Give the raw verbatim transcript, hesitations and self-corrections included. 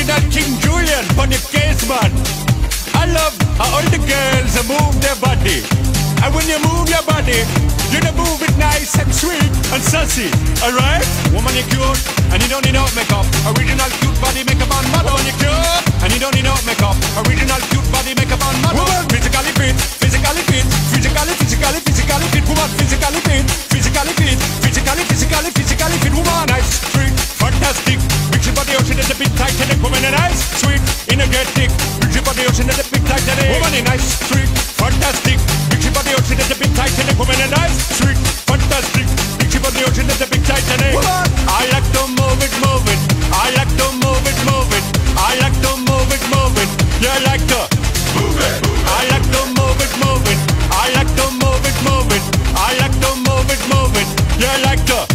Original King Julian on the case, man. I love how all the girls move their body. And when you move your body, you know move it nice and sweet and sassy, alright? Woman, you cute, and you don't need no makeup. Original cute body makeup on model. Woman, you cute, and you don't need no makeup. Original cute body makeup on model. Woman, physically fit, physically fit, physically, physically, physically fit. Woman, physically fit, physically fit, physically, physically, physically fit. Woman, nice, sweet, fantastic. Big ship on the ocean, there's a big Titanic. Woman, a nice, sweet, energetic. Big ship on the ocean, there's a big Titanic. Woman, a nice, sweet, fantastic. Big ship on the ocean, there's a big Titanic. Woman, a nice, sweet, fantastic. Big ship on the ocean, there's a big Titanic. Woman, I like to move it, move it. I like to move it, move it. I like to move it, move it. Yeah, I like to move it. I like to move it, move it. I like to move it, move it. I like to move it, move it. Yeah, I like to.